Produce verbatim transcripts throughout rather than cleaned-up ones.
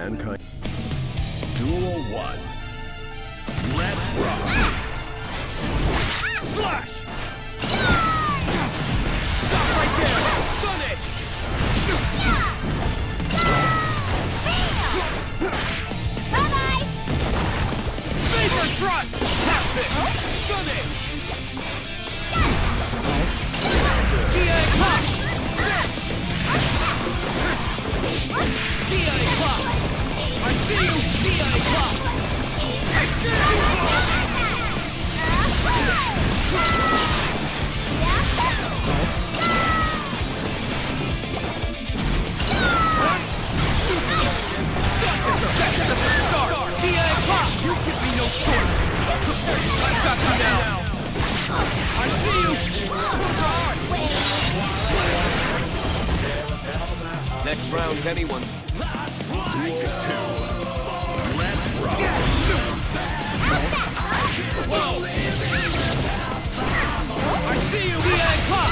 mankind. Duel one. Let's rock! Slash! Stop right there! Stun it! Bye-bye! Vapor thrust! Tap it! Stun it! D I pop! D I pop! I see you! D I pop! I see you! That's just a start! D I pop! You give me no choice! I've got you now! I see you! Next round's anyone's. Duel two. Let's rock! Whoa! I see you! D I pop!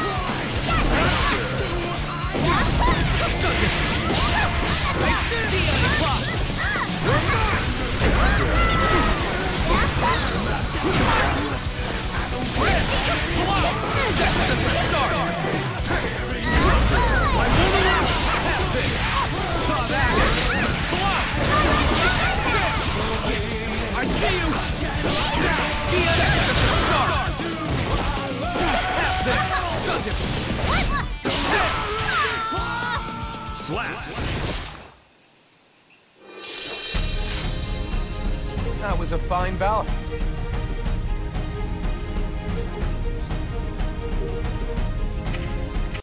Stuck it! D I pop! That's just a start! I'm moving out! Have this! Saw that! Block! I see you! That's just a start! Have this! Stun it! Slap! That was a fine bout.